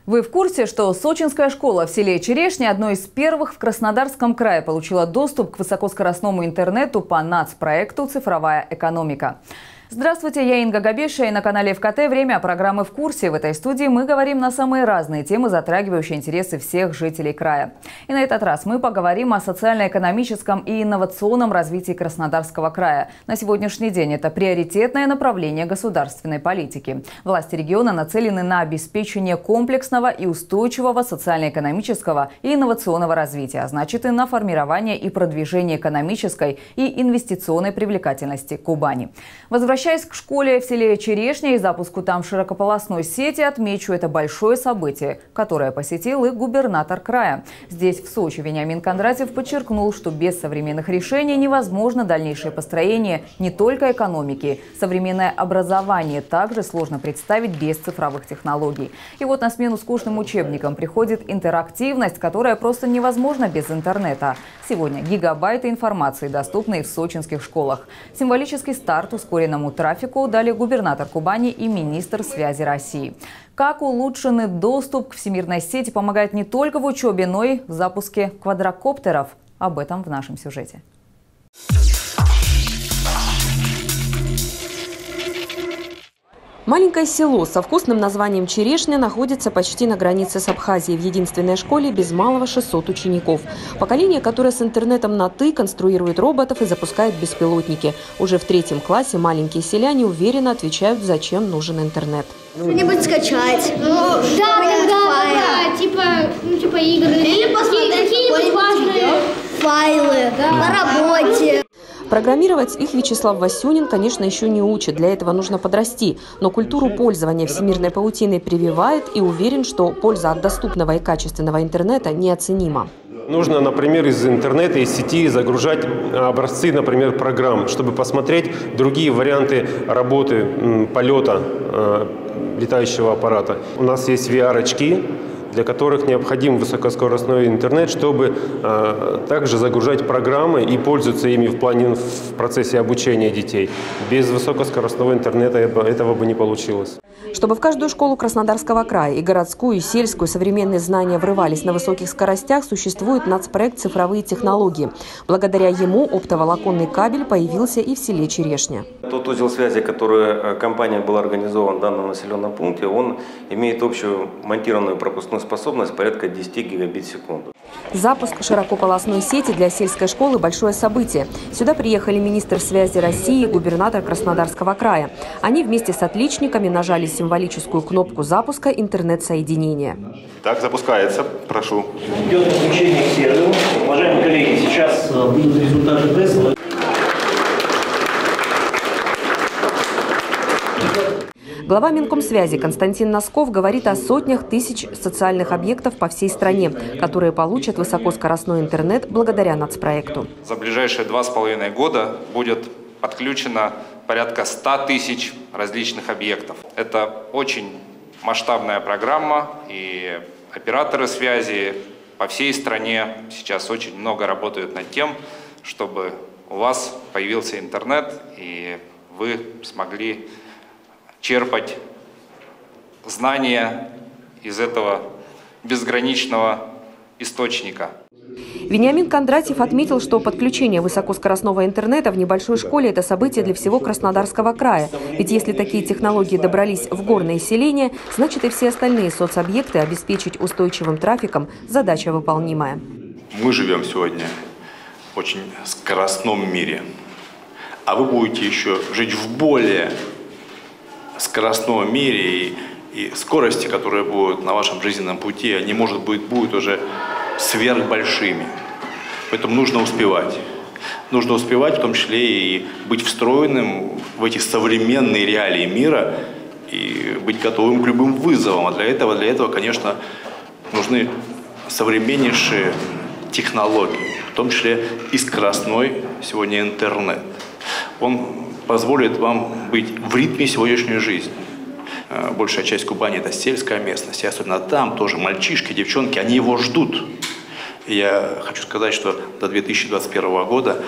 Вы в курсе, что сочинская школа в селе Черешня, одной из первых в Краснодарском крае, получила доступ к высокоскоростному интернету по нацпроекту «Цифровая экономика»? Здравствуйте, я Инга Габеша, и на канале ФКТ время программы «В курсе». В этой студии мы говорим на самые разные темы, затрагивающие интересы всех жителей края. И на этот раз мы поговорим о социально-экономическом и инновационном развитии Краснодарского края. На сегодняшний день это приоритетное направление государственной политики. Власти региона нацелены на обеспечение комплексного и устойчивого социально-экономического и инновационного развития, а значит и на формирование и продвижение экономической и инвестиционной привлекательности Кубани. Возвращаясь к школе в селе Черешня и запуску там широкополосной сети, отмечу, это большое событие, которое посетил и губернатор края. Здесь, в Сочи, Вениамин Кондратьев подчеркнул, что без современных решений невозможно дальнейшее построение не только экономики. Современное образование также сложно представить без цифровых технологий. И вот на смену скучным учебникам приходит интерактивность, которая просто невозможна без интернета. Сегодня гигабайты информации доступны и в сочинских школах. Символический старт ускоренному трафику дали губернатор Кубани и министр связи России. Как улучшенный доступ к всемирной сети помогает не только в учебе, но и в запуске квадрокоптеров? Об этом в нашем сюжете. Маленькое село со вкусным названием Черешня находится почти на границе с Абхазией. В единственной школе без малого 600 учеников. Поколение, которое с интернетом на «ты» конструирует роботов и запускает беспилотники. Уже в 3 классе маленькие селяне уверенно отвечают, зачем нужен интернет. Что-нибудь скачать. Да, типа игры. Или посмотреть какие-нибудь файлы на работе. Программировать их Вячеслав Васюнин, конечно, еще не учит. Для этого нужно подрасти. Но культуру пользования всемирной паутиной прививает и уверен, что польза от доступного и качественного интернета неоценима. Нужно, например, из интернета, из сети загружать образцы, например, программ, чтобы посмотреть другие варианты работы, полета летающего аппарата. У нас есть VR-очки, для которых необходим высокоскоростной интернет, чтобы также загружать программы и пользоваться ими в процессе обучения детей. Без высокоскоростного интернета этого бы не получилось. Чтобы в каждую школу Краснодарского края, и городскую, и сельскую, современные знания врывались на высоких скоростях, существует нацпроект «Цифровые технологии». Благодаря ему оптоволоконный кабель появился и в селе Черешня. Тот узел связи, который компания была организована в данном населенном пункте, он имеет общую монтированную пропускную способность порядка 10 гигабит в секунду. Запуск широкополосной сети для сельской школы – большое событие. Сюда приехали министр связи России и губернатор Краснодарского края. Они вместе с отличниками нажали символическую кнопку запуска интернет-соединения. Так, запускается. Прошу. Идет подключение к серверу. Уважаемые коллеги, сейчас будут результаты теста. Глава Минкомсвязи Константин Носков говорит о сотнях тысяч социальных объектов по всей стране, которые получат высокоскоростной интернет благодаря нацпроекту. За ближайшие 2,5 года будет подключено порядка 100 тысяч различных объектов. Это очень масштабная программа, и операторы связи по всей стране сейчас очень много работают над тем, чтобы у вас появился интернет, и вы смогли черпать знания из этого безграничного источника. Вениамин Кондратьев отметил, что подключение высокоскоростного интернета в небольшой школе – это событие для всего Краснодарского края. Ведь если такие технологии добрались в горные селения, значит и все остальные соцобъекты обеспечить устойчивым трафиком – задача выполнимая. Мы живем сегодня в очень скоростном мире, а вы будете еще жить в более скоростном мире, и скорости, которые будут на вашем жизненном пути, они, может быть, будут уже сверхбольшими. Поэтому нужно успевать. Нужно успевать, в том числе и быть встроенным в эти современные реалии мира и быть готовым к любым вызовам. А для этого, конечно, нужны современнейшие технологии, в том числе и скоростной сегодня интернет. Он позволит вам быть в ритме сегодняшней жизни. Большая часть Кубани – это сельская местность, и особенно там тоже мальчишки, девчонки, они его ждут. И я хочу сказать, что до 2021 года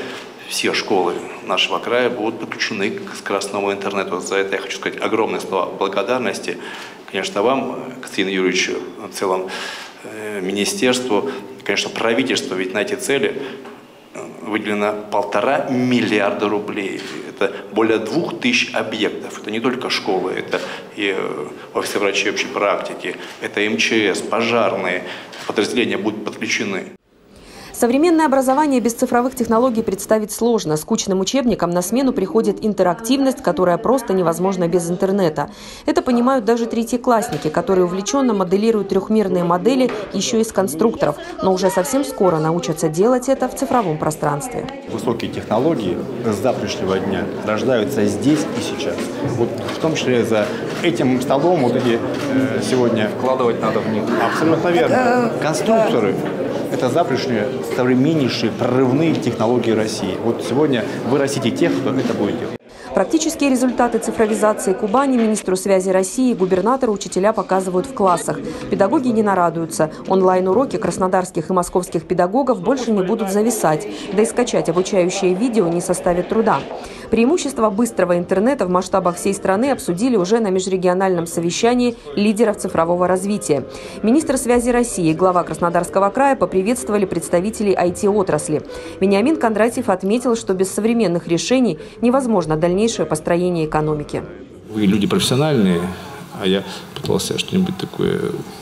все школы нашего края будут подключены к скоростному интернету. За это я хочу сказать огромные слова благодарности. Конечно, вам, Константин Юрьевич, в целом министерству, конечно, правительству, ведь на эти цели выделено 1,5 миллиарда рублей. Это более 2000 объектов. Это не только школы, это и офисы врачей общей практики, это МЧС, пожарные подразделения будут подключены. Современное образование без цифровых технологий представить сложно. Скучным учебникам на смену приходит интерактивность, которая просто невозможна без интернета. Это понимают даже третьеклассники, которые увлеченно моделируют трехмерные модели еще из конструкторов, но уже совсем скоро научатся делать это в цифровом пространстве. Высокие технологии с завтрашнего дня рождаются здесь и сейчас. Вот в том числе за этим столом вот эти сегодня вкладывать надо в них. Абсолютно верно. Конструкторы. Это завтрашние современнейшие прорывные технологии России. Вот сегодня вы растите тех, кто это будет делать. Практические результаты цифровизации Кубани министру связи России и губернатору учителя показывают в классах. Педагоги не нарадуются. Онлайн-уроки краснодарских и московских педагогов больше не будут зависать. Да и скачать обучающее видео не составит труда. Преимущества быстрого интернета в масштабах всей страны обсудили уже на межрегиональном совещании лидеров цифрового развития. Министр связи России и глава Краснодарского края поприветствовали представителей IT-отрасли. Вениамин Кондратьев отметил, что без современных решений невозможно дальнейшее построение экономики. Вы люди профессиональные, а я пытался что-нибудь такое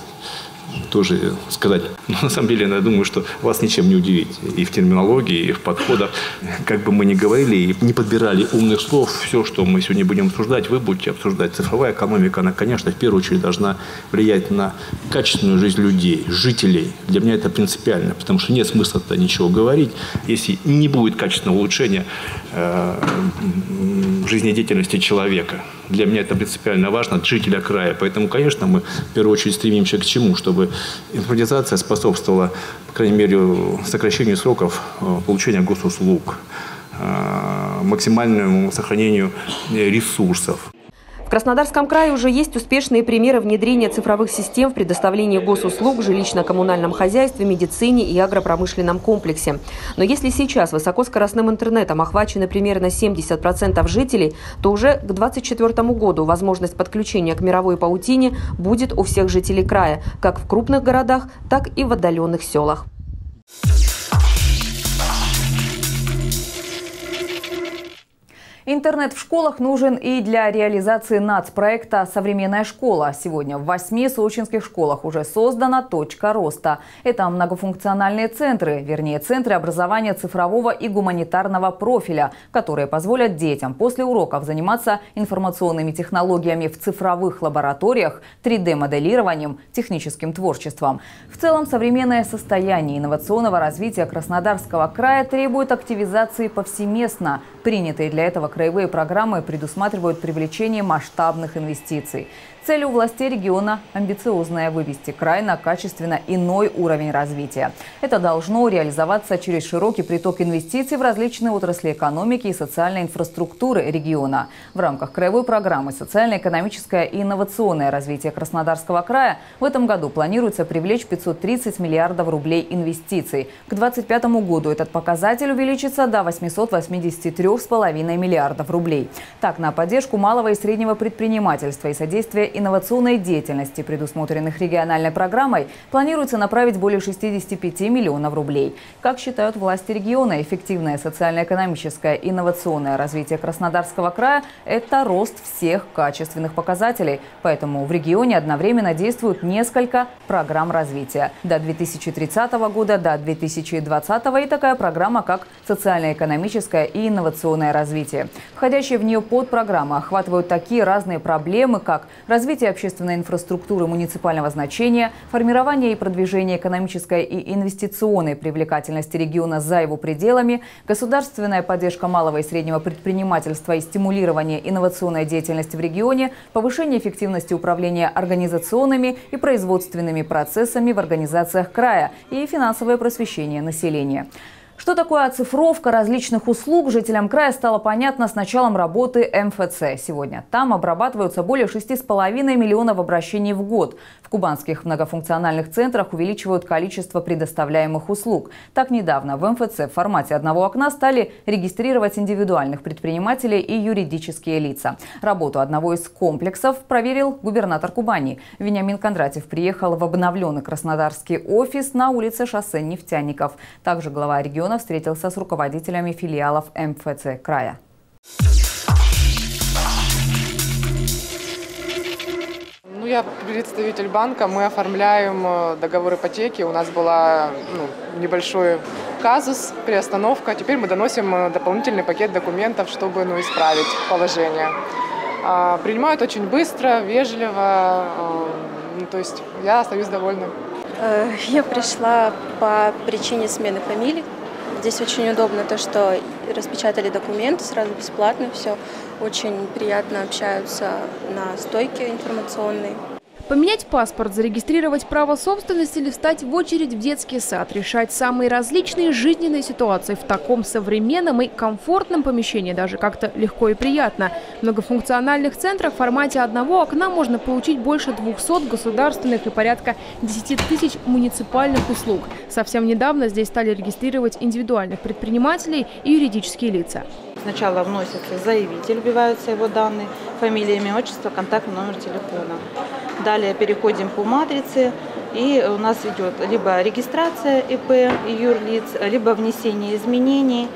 тоже сказать. Но на самом деле я думаю, что вас ничем не удивить. И в терминологии, и в подходах. Как бы мы ни говорили и не подбирали умных слов, все, что мы сегодня будем обсуждать, вы будете обсуждать. Цифровая экономика, она, конечно, в первую очередь должна влиять на качественную жизнь людей, жителей. Для меня это принципиально, потому что нет смысла-то ничего говорить, если не будет качественного улучшения жизнедеятельности человека. Для меня это принципиально важно, от жителя края. Поэтому, конечно, мы в первую очередь стремимся к чему? Чтобы информатизация способствовала, по крайней мере, сокращению сроков получения госуслуг, максимальному сохранению ресурсов. В Краснодарском крае уже есть успешные примеры внедрения цифровых систем в предоставлении госуслуг в жилищно-коммунальном хозяйстве, медицине и агропромышленном комплексе. Но если сейчас высокоскоростным интернетом охвачены примерно 70% жителей, то уже к 2024 году возможность подключения к мировой паутине будет у всех жителей края, как в крупных городах, так и в отдаленных селах. Интернет в школах нужен и для реализации нацпроекта «Современная школа». Сегодня в 8 сочинских школах уже создана точка роста. Это многофункциональные центры, вернее центры образования цифрового и гуманитарного профиля, которые позволят детям после уроков заниматься информационными технологиями в цифровых лабораториях, 3D-моделированием, техническим творчеством. В целом, современное состояние инновационного развития Краснодарского края требует активизации повсеместно. Принятые для этого краевые программы предусматривают привлечение масштабных инвестиций. Цель у властей региона амбициозная – вывести край на качественно иной уровень развития. Это должно реализоваться через широкий приток инвестиций в различные отрасли экономики и социальной инфраструктуры региона. В рамках краевой программы «Социально-экономическое и инновационное развитие Краснодарского края» в этом году планируется привлечь 530 миллиардов рублей инвестиций. К 2025 году этот показатель увеличится до 883,5 миллиардов рублей. Так, на поддержку малого и среднего предпринимательства и содействие инновационной деятельности, предусмотренных региональной программой, планируется направить более 65 миллионов рублей. Как считают власти региона, эффективное социально-экономическое и инновационное развитие Краснодарского края – это рост всех качественных показателей. Поэтому в регионе одновременно действуют несколько программ развития. До 2030 года, до 2020 и такая программа, как социально-экономическое и инновационное развитие. Входящие в нее подпрограммы охватывают такие разные проблемы, как развитие общественной инфраструктуры муниципального значения, формирование и продвижение экономической и инвестиционной привлекательности региона за его пределами, государственная поддержка малого и среднего предпринимательства и стимулирование инновационной деятельности в регионе, повышение эффективности управления организационными и производственными процессами в организациях края и финансовое просвещение населения. Что такое оцифровка различных услуг, жителям края стало понятно с началом работы МФЦ. Сегодня там обрабатываются более 6,5 миллионов обращений в год. В кубанских многофункциональных центрах увеличивают количество предоставляемых услуг. Так, недавно в МФЦ в формате одного окна стали регистрировать индивидуальных предпринимателей и юридические лица. Работу одного из комплексов проверил губернатор Кубани. Вениамин Кондратьев приехал в обновленный краснодарский офис на улице Шоссе Нефтяников. Также глава региона встретился с руководителями филиалов МФЦ края. Я представитель банка, мы оформляем договор ипотеки. У нас был небольшой казус, приостановка. Теперь мы доносим дополнительный пакет документов, чтобы исправить положение. Принимают очень быстро, вежливо, то есть я остаюсь довольна. Я пришла по причине смены фамилии. Здесь очень удобно то, что распечатали документы сразу бесплатно, все. Очень приятно общаются на стойке информационной. Поменять паспорт, зарегистрировать право собственности или встать в очередь в детский сад, решать самые различные жизненные ситуации в таком современном и комфортном помещении даже как-то легко и приятно. В многофункциональных центрах в формате одного окна можно получить больше 200 государственных и порядка 10 тысяч муниципальных услуг. Совсем недавно здесь стали регистрировать индивидуальных предпринимателей и юридические лица. Сначала вносится заявитель, вбиваются его данные, фамилия, имя, отчество, контактный номер телефона. Далее переходим по матрице, и у нас идет либо регистрация ИП и юрлиц, либо внесение изменений,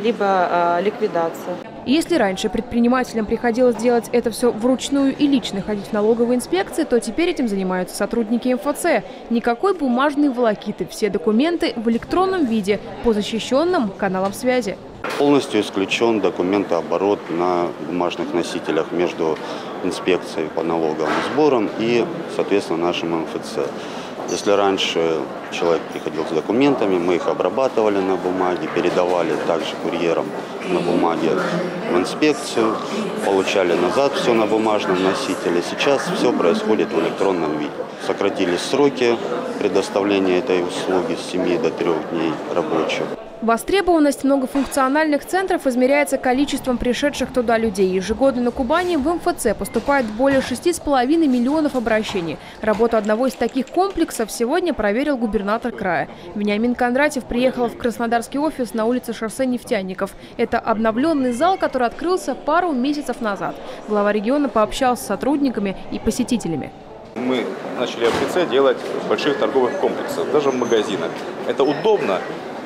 либо ликвидация. Если раньше предпринимателям приходилось делать это все вручную и лично ходить в налоговые инспекции, то теперь этим занимаются сотрудники МФЦ. Никакой бумажной волокиты, все документы в электронном виде по защищенным каналам связи. Полностью исключен документооборот на бумажных носителях между инспекцией по налоговым сборам и, соответственно, нашим МФЦ. Если раньше человек приходил с документами, мы их обрабатывали на бумаге, передавали также курьерам на бумаге в инспекцию, получали назад все на бумажном носителе. Сейчас все происходит в электронном виде. Сократились сроки предоставления этой услуги с 7 до 3 дней рабочих. Востребованность многофункциональных центров измеряется количеством пришедших туда людей. Ежегодно на Кубани в МФЦ поступает более 6,5 миллионов обращений. Работу одного из таких комплексов сегодня проверил губернатор края. Вениамин Кондратьев приехал в краснодарский офис на улице Шоссе Нефтяников. Это обновленный зал, который открылся пару месяцев назад. Глава региона пообщался с сотрудниками и посетителями. Мы начали МФЦ делать в больших торговых комплексах, даже в магазинах. Это удобно.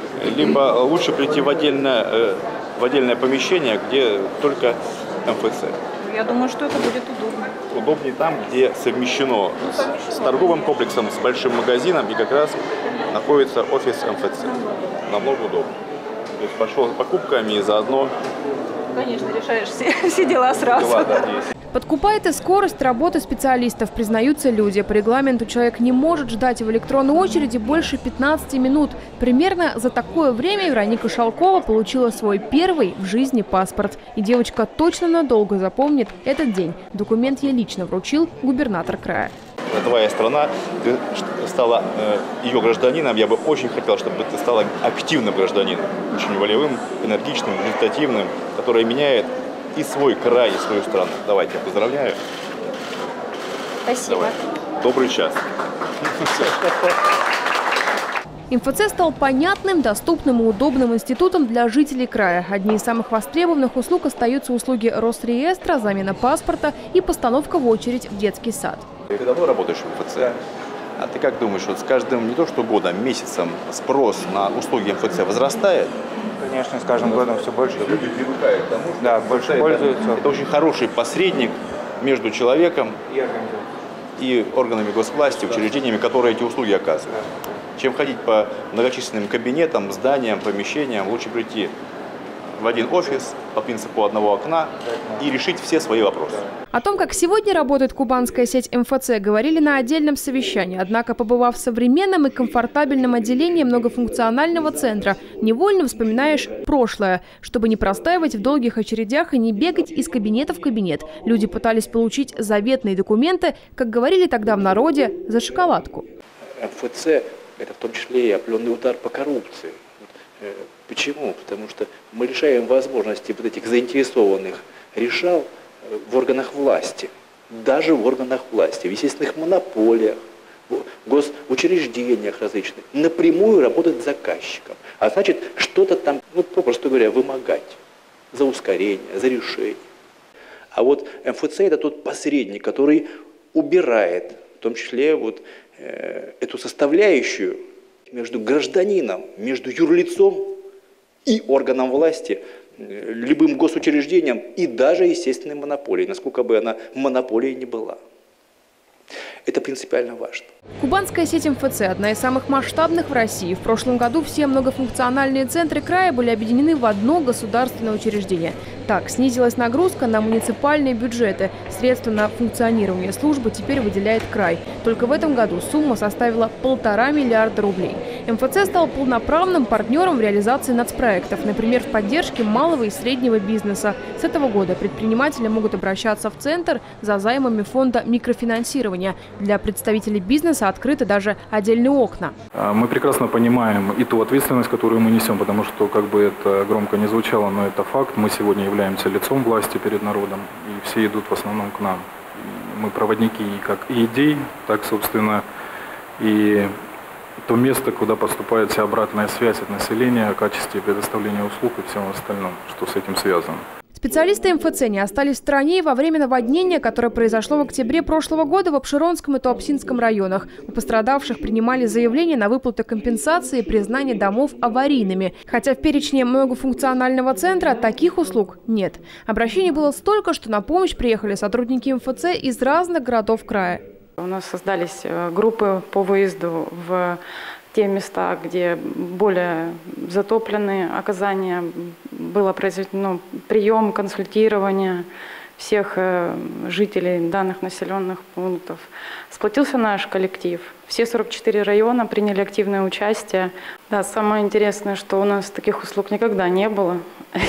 Либо лучше прийти в отдельное помещение, где только МФЦ. Я думаю, что это будет удобно. Удобнее там, где совмещено с торговым комплексом, с большим магазином, и как раз находится офис МФЦ. Намного удобнее. То есть пошел с покупками и заодно... Конечно, решаешь все дела сразу. Подкупает и скорость работы специалистов, признаются люди. По регламенту человек не может ждать в электронной очереди больше 15 минут. Примерно за такое время Вероника Шалкова получила свой первый в жизни паспорт. И девочка точно надолго запомнит этот день. Документ ей лично вручил губернатор края. Это твоя страна, ты стала ее гражданином. Я бы очень хотел, чтобы ты стала активным гражданином, очень волевым, энергичным, результативным, который меняет и свой край, и свою страну. Давайте, я поздравляю. Спасибо. Давай. Добрый час. МФЦ стал понятным, доступным и удобным институтом для жителей края. Одни из самых востребованных услуг остаются услуги Росреестра, замена паспорта и постановка в очередь в детский сад. Ты давно работаешь в МФЦ? А ты как думаешь, вот с каждым не то что годом, месяцем спрос на услуги МФЦ возрастает? Конечно, с каждым годом все больше. Люди привыкают к тому, что да, больше пользуются. Это очень хороший посредник между человеком и органами госвласти, учреждениями, которые эти услуги оказывают. Чем ходить по многочисленным кабинетам, зданиям, помещениям, лучше прийти в один офис по принципу одного окна и решить все свои вопросы. О том, как сегодня работает кубанская сеть МФЦ, говорили на отдельном совещании. Однако, побывав в современном и комфортабельном отделении многофункционального центра, невольно вспоминаешь прошлое. Чтобы не простаивать в долгих очередях и не бегать из кабинета в кабинет, люди пытались получить заветные документы, как говорили тогда в народе, за шоколадку. МФЦ – это в том числе и определенный удар по коррупции. Почему? Потому что мы лишаем возможности вот этих заинтересованных решал в органах власти, даже в органах власти, в естественных монополиях, в госучреждениях различных, напрямую работать с заказчиком. А значит, что-то там, попросту говоря, вымогать за ускорение, за решение. А вот МФЦ – это тот посредник, который убирает, в том числе, эту составляющую между гражданином, между юрлицом и органом власти, любым госучреждением и даже естественной монополией, насколько бы она монополией не была. Это принципиально важно. Кубанская сеть МФЦ – одна из самых масштабных в России. В прошлом году все многофункциональные центры края были объединены в одно государственное учреждение. Так, снизилась нагрузка на муниципальные бюджеты. Средства на функционирование службы теперь выделяет край. Только в этом году сумма составила 1,5 миллиарда рублей. МФЦ стал полноправным партнером в реализации нацпроектов, например, в поддержке малого и среднего бизнеса. С этого года предприниматели могут обращаться в центр за займами фонда микрофинансирования. Для представителей бизнеса открыты даже отдельные окна. Мы прекрасно понимаем и ту ответственность, которую мы несем, потому что, как бы это громко не звучало, но это факт. Мы сегодня являемся лицом власти перед народом, и все идут в основном к нам. Мы проводники как и идей, так, собственно, и то место, куда поступает вся обратная связь от населения о качестве предоставления услуг и всем остальном, что с этим связано. Специалисты МФЦ не остались в стороне во время наводнения, которое произошло в октябре прошлого года в Обширонском и Туапсинском районах. У пострадавших принимали заявления на выплату компенсации и признание домов аварийными. Хотя в перечне многофункционального центра таких услуг нет. Обращений было столько, что на помощь приехали сотрудники МФЦ из разных городов края. У нас создались группы по выезду в те места, где более затоплены, оказание, было произведено прием, консультирование всех жителей данных населенных пунктов. Сплотился наш коллектив. Все 44 района приняли активное участие. Да, самое интересное, что у нас таких услуг никогда не было.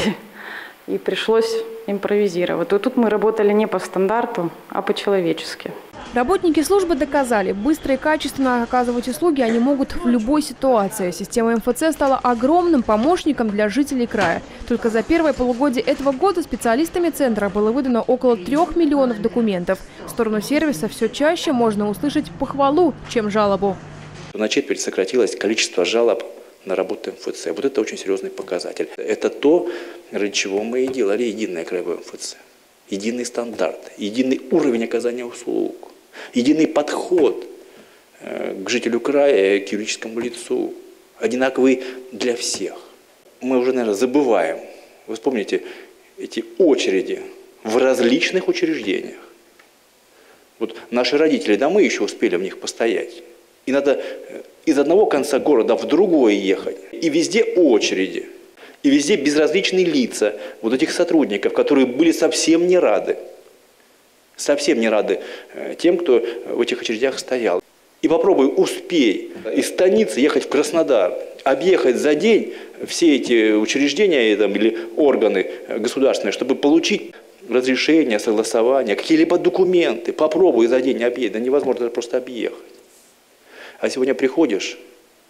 И пришлось импровизировать. И тут мы работали не по стандарту, а по-человечески. Работники службы доказали, быстро и качественно оказывать услуги они могут в любой ситуации. Система МФЦ стала огромным помощником для жителей края. Только за первое полугодие этого года специалистами центра было выдано около 3 миллионов документов. В сторону сервиса все чаще можно услышать похвалу, чем жалобу. На четверть сократилось количество жалоб на работу МФЦ. Вот это очень серьезный показатель. Это то, ради чего мы и делали единое краевое МФЦ. Единый стандарт, единый уровень оказания услуг, единый подход к жителю края, к юридическому лицу, одинаковый для всех. Мы уже, наверное, забываем, вы вспомните, эти очереди в различных учреждениях. Вот наши родители, да, мы еще успели в них постоять. И надо из одного конца города в другой ехать. И везде очереди. И везде безразличные лица вот этих сотрудников, которые были совсем не рады тем, кто в этих очередях стоял. И попробуй, успей из станицы ехать в Краснодар, объехать за день все эти учреждения или органы государственные, чтобы получить разрешение, согласование, какие-либо документы. Попробуй за день объехать, да невозможно просто объехать. А сегодня приходишь,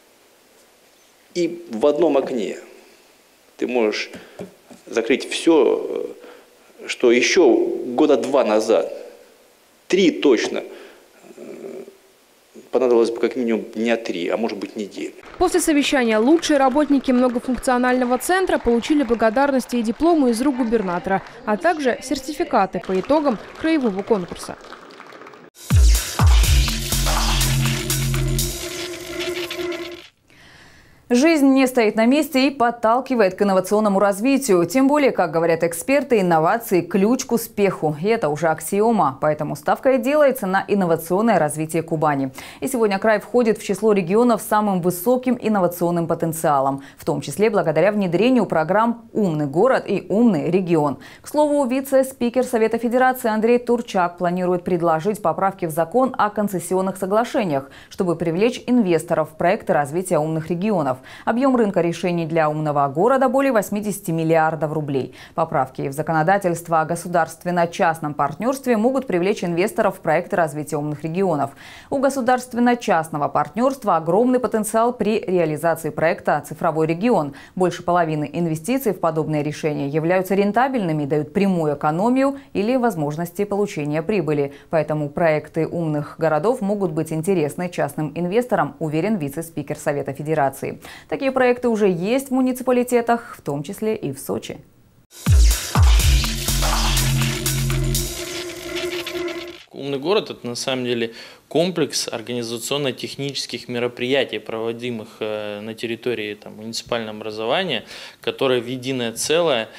и в одном окне ты можешь закрыть все, что еще года 2 назад, 3 точно, понадобилось бы как минимум дня 3, а может быть неделю. После совещания лучшие работники многофункционального центра получили благодарности и дипломы из рук губернатора, а также сертификаты по итогам краевого конкурса. Жизнь не стоит на месте и подталкивает к инновационному развитию. Тем более, как говорят эксперты, инновации – ключ к успеху. И это уже аксиома. Поэтому ставка и делается на инновационное развитие Кубани. И сегодня край входит в число регионов с самым высоким инновационным потенциалом. В том числе благодаря внедрению программ «Умный город» и «Умный регион». К слову, вице-спикер Совета Федерации Андрей Турчак планирует предложить поправки в закон о концессионных соглашениях, чтобы привлечь инвесторов в проекты развития умных регионов. Объем рынка решений для умного города более 80 миллиардов рублей. Поправки в законодательство о государственно-частном партнерстве могут привлечь инвесторов в проекты развития умных регионов. У государственно-частного партнерства огромный потенциал при реализации проекта «Цифровой регион». Больше половины инвестиций в подобные решения являются рентабельными и дают прямую экономию или возможности получения прибыли. Поэтому проекты умных городов могут быть интересны частным инвесторам, уверен вице-спикер Совета Федерации. Такие проекты уже есть в муниципалитетах, в том числе и в Сочи. Умный город – это на самом деле комплекс организационно-технических мероприятий, проводимых на территории муниципального образования, которое в единое целое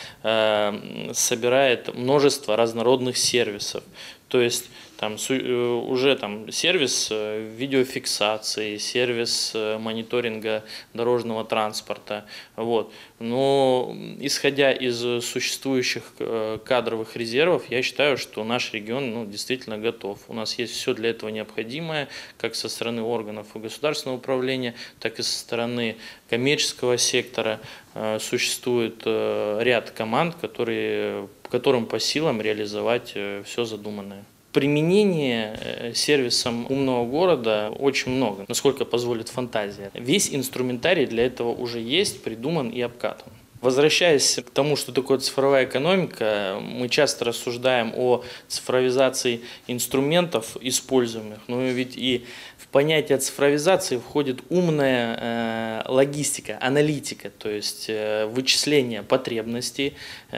собирает множество разнородных сервисов. То есть уже сервис видеофиксации, сервис мониторинга дорожного транспорта. Вот. Но исходя из существующих кадровых резервов, я считаю, что наш регион действительно готов. У нас есть все для этого необходимое, как со стороны органов государственного управления, так и со стороны коммерческого сектора. Существует ряд команд, которым по силам реализовать все задуманное. Применение сервисом умного города очень много, насколько позволит фантазия. Весь инструментарий для этого уже есть, придуман и обкатан. Возвращаясь к тому, что такое цифровая экономика, мы часто рассуждаем о цифровизации инструментов используемых, но ведь и в понятие цифровизации входит умная логистика, аналитика, то есть вычисление потребностей,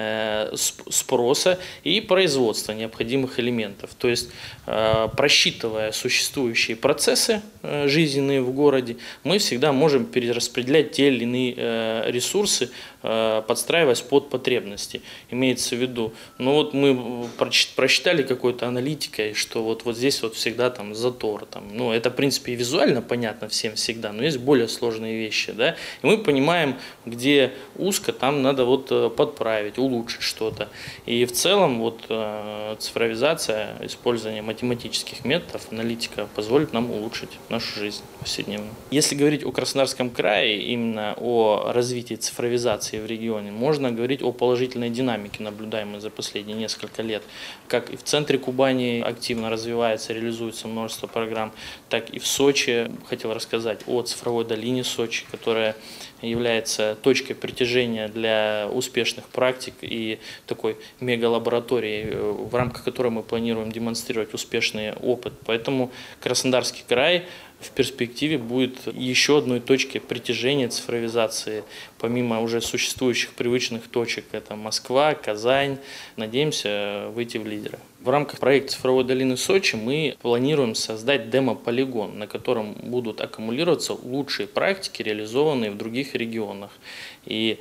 спроса и производства необходимых элементов. То есть просчитывая существующие процессы жизненные в городе, мы всегда можем перераспределять те или иные ресурсы, подстраиваясь под потребности. Имеется в виду, мы просчитали какой-то аналитикой, что вот здесь всегда затор. Это, в принципе, и визуально понятно всем всегда, но есть более сложные вещи. Да? И мы понимаем, где узко, там надо подправить, улучшить что-то. И в целом цифровизация, использование математических методов, аналитика позволит нам улучшить нашу жизнь повседневную. Если говорить о Краснодарском крае, именно о развитии цифровизации в регионе, можно говорить о положительной динамике, наблюдаемой за последние несколько лет. Как и в центре Кубани активно развивается, реализуется множество программ, так и в Сочи. Хотел рассказать о цифровой долине Сочи, которая является точкой притяжения для успешных практик и такой мегалаборатории, в рамках которой мы планируем демонстрировать успешный опыт. Поэтому Краснодарский край в перспективе будет еще одной точкой притяжения цифровизации, помимо уже существующих привычных точек. Это Москва, Казань. Надеемся выйти в лидеры. В рамках проекта «Цифровой долины Сочи» мы планируем создать демо-полигон, на котором будут аккумулироваться лучшие практики, реализованные в других регионах. И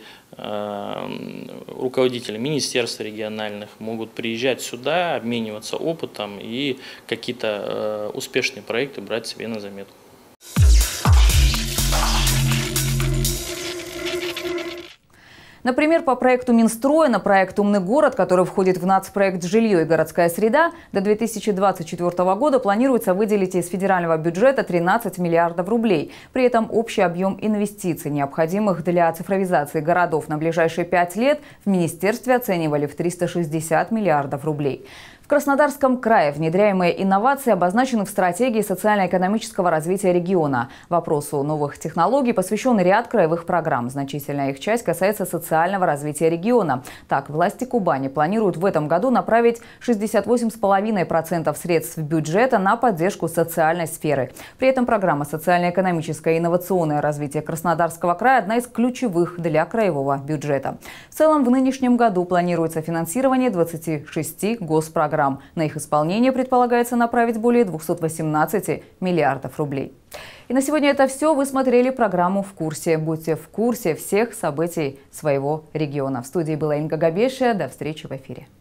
руководители министерств региональных могут приезжать сюда, обмениваться опытом и какие-то успешные проекты брать себе на заметку. Например, по проекту Минстроя на проект «Умный город», который входит в нацпроект «Жилье и городская среда», до 2024 года планируется выделить из федерального бюджета 13 миллиардов рублей. При этом общий объем инвестиций, необходимых для цифровизации городов на ближайшие 5 лет, в министерстве оценивали в 360 миллиардов рублей. В Краснодарском крае внедряемые инновации обозначены в стратегии социально-экономического развития региона. Вопросу новых технологий посвящен ряд краевых программ. Значительная их часть касается социального развития региона. Так, власти Кубани планируют в этом году направить 68,5% средств бюджета на поддержку социальной сферы. При этом программа «Социально-экономическое и инновационное развитие Краснодарского края» – одна из ключевых для краевого бюджета. В целом, в нынешнем году планируется финансирование 26 госпрограмм. На их исполнение предполагается направить более 218 миллиардов рублей. И на сегодня это все. Вы смотрели программу «В курсе». Будьте в курсе всех событий своего региона. В студии была Инга Габешия. До встречи в эфире.